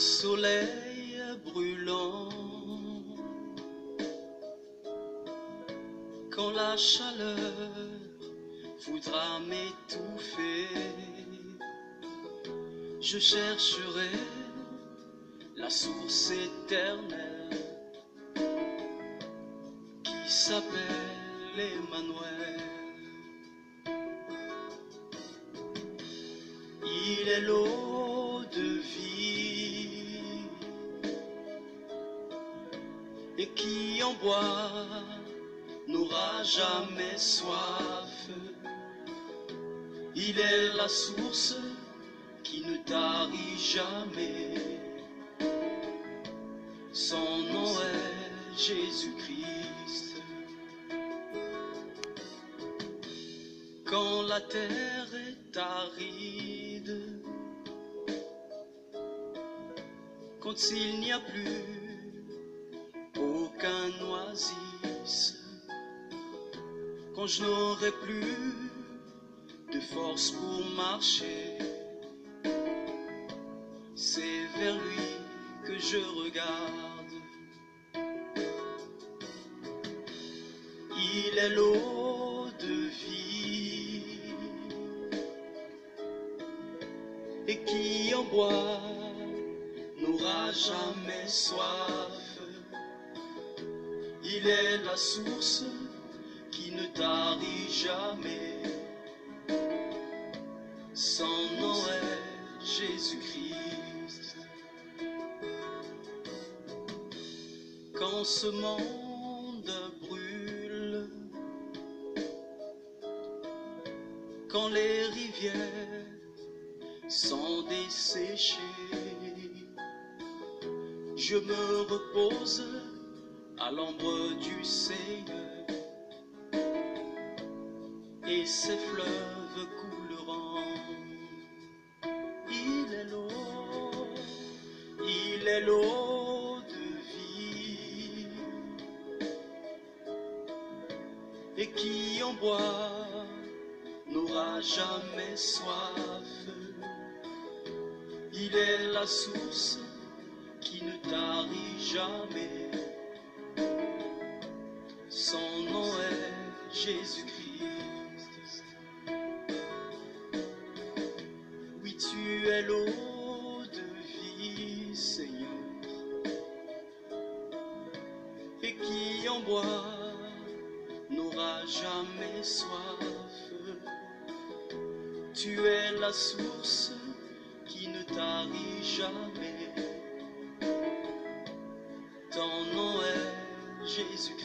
soleil brûlant, quand la chaleur voudra m'étouffer, je chercherai la source éternelle qui s'appelle Emmanuel. Il est l'eau de vie, et qui en boit n'aura jamais soif. Il est la source qui ne tarit jamais. Son nom est Jésus-Christ. Quand la terre est aride, quand il n'y a plus aucun oasis, quand je n'aurai plus de force pour marcher, c'est vers lui que je regarde. Il est l'eau de vie, et qui en boit n'aura jamais soif. Il est la source qui ne tarit jamais. Son nom est Jésus-Christ. Quand ce monde brûle, quand les rivières sont desséchées, je me repose à l'ombre du Seigneur, et ses fleuves couleront. Il est l'eau de vie, et qui en boit n'aura jamais soif. Il est la source qui ne tarit jamais. Son nom est Jésus-Christ. Oui, tu es l'eau de vie, Seigneur, et qui en boit n'aura jamais soif. Tu es la source qui ne tarit jamais. Ton nom est Jésus-Christ.